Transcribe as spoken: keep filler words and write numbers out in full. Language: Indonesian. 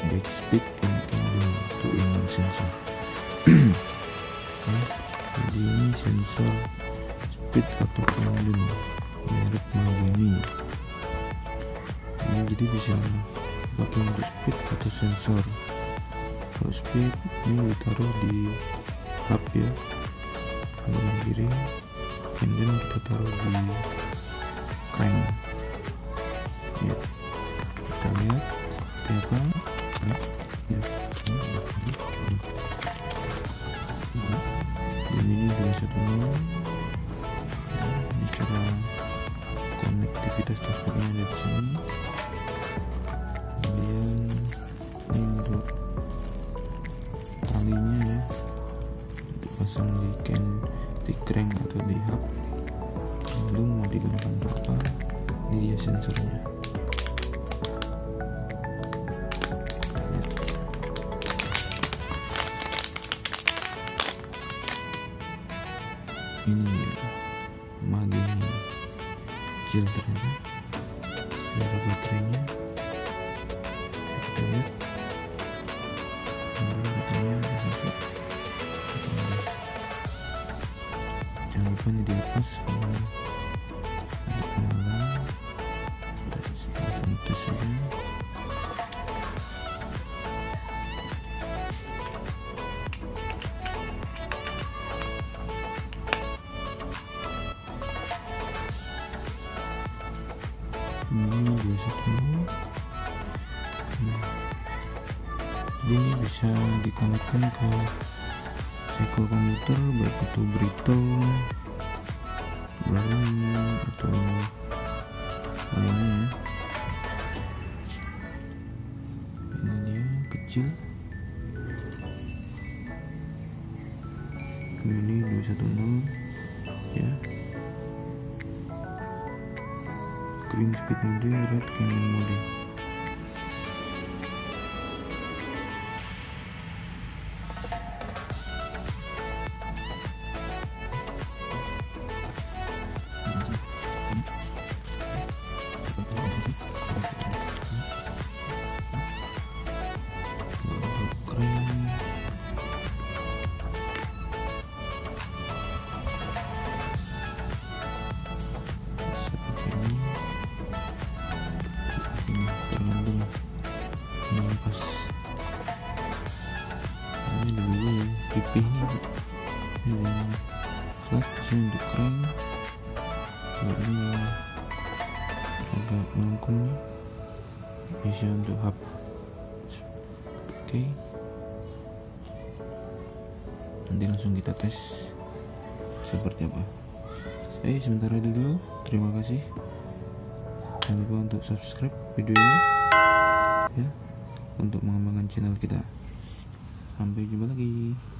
back speed and candle to inline sensor. Nah, jadi ini sensor speed atau candle merek Magini. Ini jadi bisa pakai untuk speed atau sensor. Kalau speed ini ditaruh di hub ya, kanan kiri, candle kita taruh di crank ya. Kita lihat seperti apa ya. Ini dua satu nol ya, ini cara konektivitas transportnya ada di sini. Kemudian ini untuk talinya ya, untuk pasang di can di crank atau di hub, lalu mau digunakan untuk apa, ini dia sensornya. Ini dia Magini kecil ternyata, ada baterainya. Kita lihat, ini baterainya masuk. Jangan lupa ini dilepas kalau ada penyalaan. Kita tes saja. Ini dua satu nol. Nah, ini bisa dikonekkan ke cycle komputer, baik itu Brito, Bali atau lainnya. Ini dia kecil. Ini dua satu nol ya. Green speed mode, red canyon mode. Ini ada dua ya, pipihnya ini flat sih untuk crank, ini agak melengkung bisa untuk hub. Oke, nanti langsung kita tes seperti apa. Saya sementara dulu, terima kasih. Jangan lupa untuk subscribe video ini ya, untuk mengembangkan channel kita. Sampai jumpa lagi.